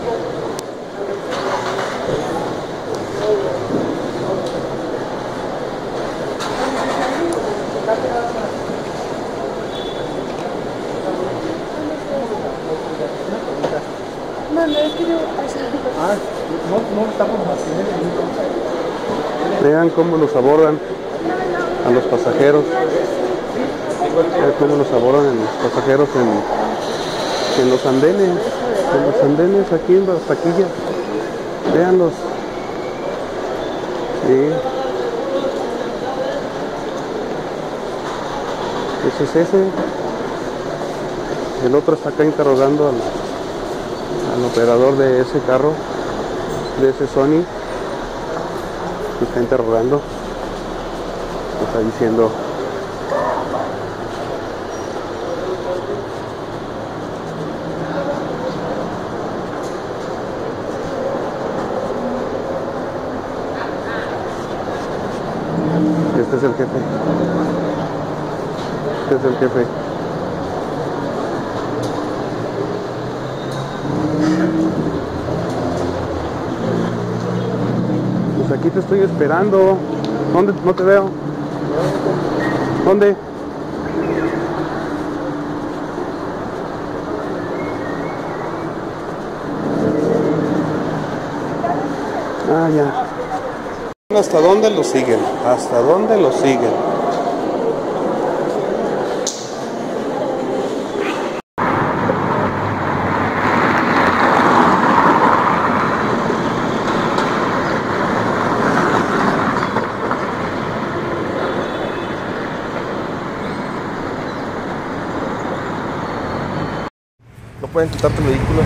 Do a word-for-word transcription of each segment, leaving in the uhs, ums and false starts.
Vean cómo los abordan a los pasajeros. Vean cómo los abordan a los pasajeros en, en los andenes. En los andenes aquí en las taquillas. Veanlos. Sí. Ese es ese. El otro está acá interrogando al, al operador de ese carro, de ese Sony. Está interrogando. Está diciendo. Este es el jefe. Este es el jefe. Pues aquí te estoy esperando. ¿Dónde? No te veo. ¿Dónde? Ah, ya. ¿Hasta dónde lo siguen? ¿Hasta dónde lo siguen? No pueden quitarte el vehículo.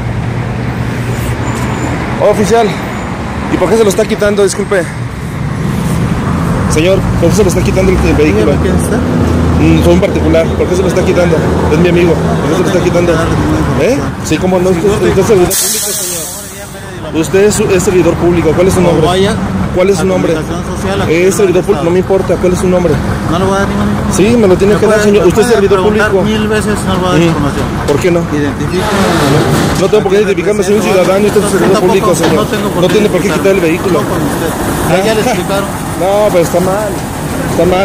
Oh, oficial. ¿Y por qué se lo está quitando? Disculpe. Señor, ¿por qué se lo está quitando el, el vehículo? ¿Quién está? Mm, fue un particular. ¿Por qué se lo está quitando? Es mi amigo. ¿Por qué se lo está quitando? ¿Eh? Sí, como no. Usted, usted es servidor público, señor. Usted es, es servidor público. ¿Cuál es su nombre? ¿Cuál es su nombre? Es servidor público. No me importa. ¿Cuál es su nombre? No le voy a dar ninguna información. Sí, me lo tiene que dar, señor. Usted es servidor público. Mil veces no le voy a dar mm. información. ¿Por qué no? Identifíqueme. No tengo por qué identificarme, soy un ciudadano y usted es servidor público, señor. No, tengo por no qué tiene por qué quitar el vehículo. No con usted. Ya, ya le explicaron. No, pues está mal. Está mal.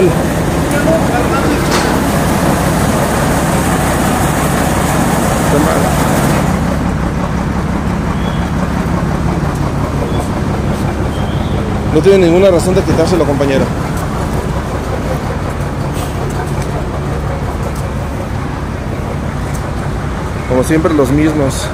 Está mal. No tiene ninguna razón de quitárselo, compañero. Como siempre, los mismos.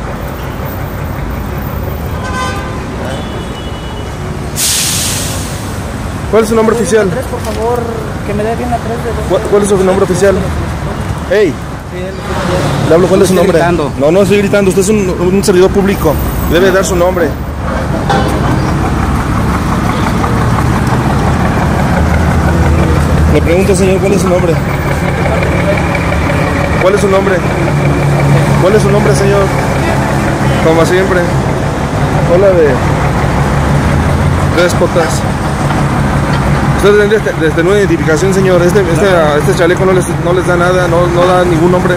¿Cuál es su nombre oficial? tres, por favor, que me dé bien la tres de dos. ¿Cuál, ¿Cuál es su nombre oficial? ¡Ey! Le hablo, ¿cuál es su nombre? Gritando. No, no estoy gritando, usted es un, un servidor público. Debe dar su nombre. Le pregunto, señor, ¿cuál es su nombre? ¿Cuál es su nombre? ¿Cuál es su nombre, señor? Como siempre. Hola de déspotas. Usted tendría desde, desde nueva identificación, señor. Este, este, este chaleco no les, no les da nada, no, no da ningún nombre.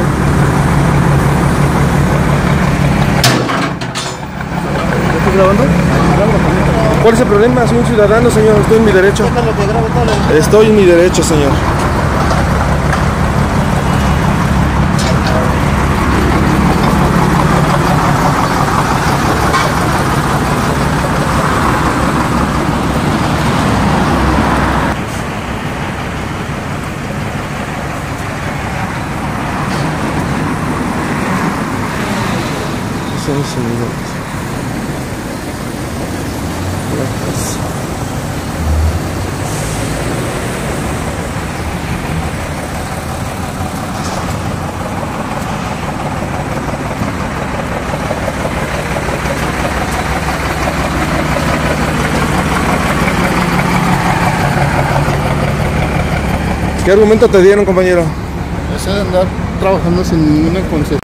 ¿Estás grabando? ¿Cuál es el problema? Soy un ciudadano, señor. Estoy en mi derecho. Estoy en mi derecho, señor. Estados Unidos. Gracias. ¿Qué argumento te dieron, compañero? Ese de andar trabajando sin ninguna concesión.